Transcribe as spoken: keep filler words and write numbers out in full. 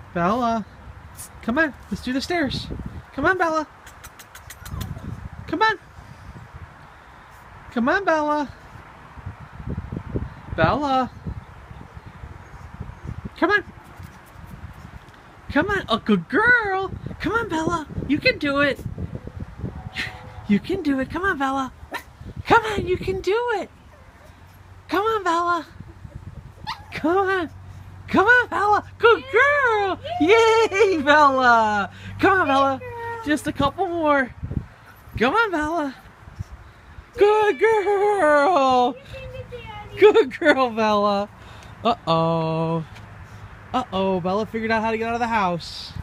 Bella, come on, let's do the stairs. Come on, Bella. Come on. Come on, Bella. Bella. Come on. Come on, a good girl. Come on, Bella. You can do it. You can do it. Come on, Bella. Come on, you can do it. Come on, Bella. Come on. Come on, Bella. Good girl. Yay, Bella. Come on, Bella. Just a couple more. Come on, Bella. Good girl. Good girl, Bella. Uh-oh. Uh-oh, Bella figured out how to get out of the house.